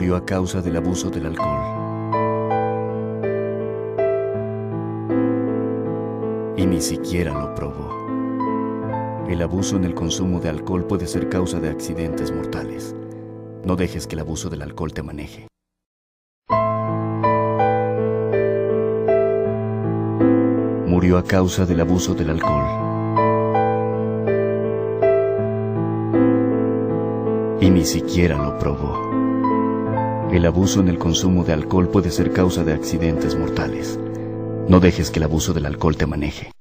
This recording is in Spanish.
Murió a causa del abuso del alcohol. Y ni siquiera lo probó. El abuso en el consumo de alcohol puede ser causa de accidentes mortales. No dejes que el abuso del alcohol te maneje. Murió a causa del abuso del alcohol. Y ni siquiera lo probó. El abuso en el consumo de alcohol puede ser causa de accidentes mortales. No dejes que el abuso del alcohol te maneje.